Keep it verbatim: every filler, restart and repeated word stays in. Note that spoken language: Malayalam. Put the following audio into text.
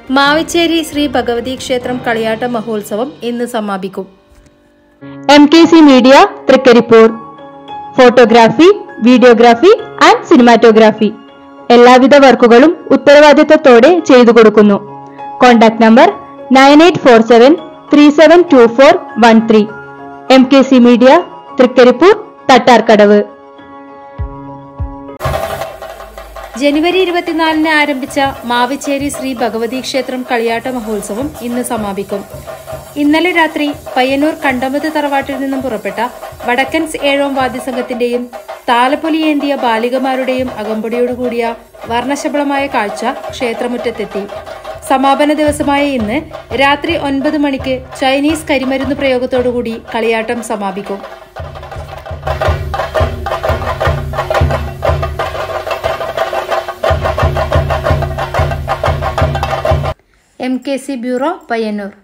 മാവിച്ചേരി ശ്രീ ഭഗവതി ക്ഷേത്രം കളിയാട്ട മഹോത്സവം ഇന്ന് സമാപിക്കും. M K C media Thrikkaripur. Photography, videography and cinematography എല്ലാവിധ വർക്കുകളും ഉത്തരവാദിത്തത്തോടെ ചെയ്തു കൊടുക്കുന്നു. Contact number nine eight four seven three seven two four one three. M K C media Thrikkaripur, Thattarkadavu. ജനുവരി ഇരുപത്തിനാലിന് ആരംഭിച്ച മാവിച്ചേരി ശ്രീ ഭഗവതി ക്ഷേത്രം കളിയാട്ട മഹോത്സവം ഇന്ന് സമാപിക്കും. ഇന്നലെ രാത്രി പയ്യന്നൂർ കണ്ടമത് തറവാട്ടിൽ നിന്നും പുറപ്പെട്ട വടക്കൻസ് ഏഴോം വാദ്യസംഘത്തിന്റെയും താലപ്പൊലിയേന്തിയ ബാലികമാരുടെയും അകമ്പടിയോടുകൂടിയ വർണ്ണശബളമായ കാഴ്ച ക്ഷേത്രമുറ്റത്തെത്തി. സമാപന ദിവസമായ ഇന്ന് രാത്രി ഒൻപത് മണിക്ക് ചൈനീസ് കരിമരുന്ന് പ്രയോഗത്തോടുകൂടി കളിയാട്ടം സമാപിക്കും. M K C bureau, Payyanur.